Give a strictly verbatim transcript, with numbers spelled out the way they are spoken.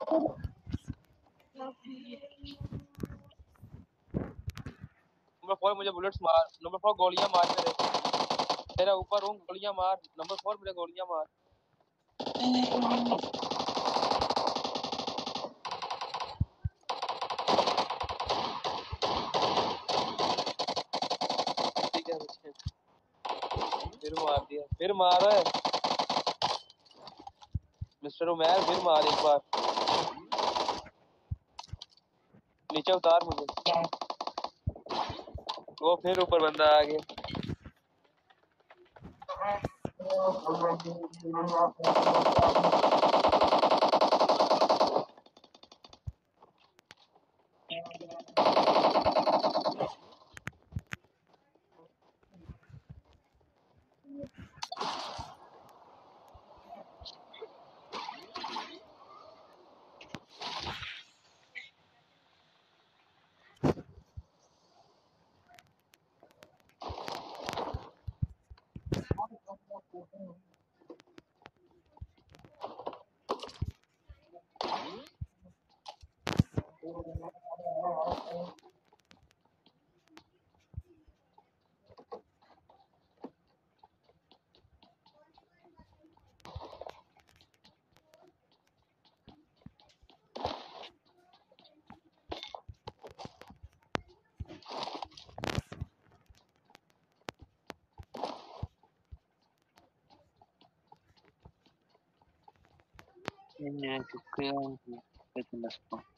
Number four मुझे bullets मार, number four गोलियां मार मेरे तेरा ऊपर हूँ, गोलियां मार नंबर फोर, मुझे गोलियां मार। ठीक है फिर मार दिया, फिर मार मिस्टर उमैर, फिर मार एक बार। नीचे उतार मुझे, वो फिर ऊपर बंदा आ गया। Ini juga kita